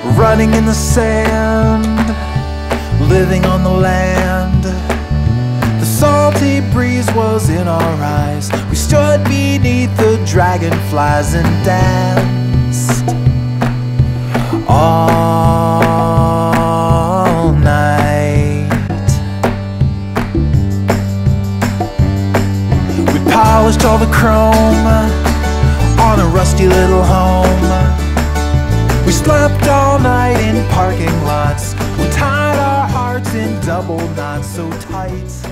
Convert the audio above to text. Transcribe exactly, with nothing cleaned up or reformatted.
running in the sand, living on the land. The salty breeze was in our eyes. We stood beneath the dragonflies and danced all night. We polished all the chrome on a rusty little home. We slept all night in parking lots. We tied our hearts in double knots so tight.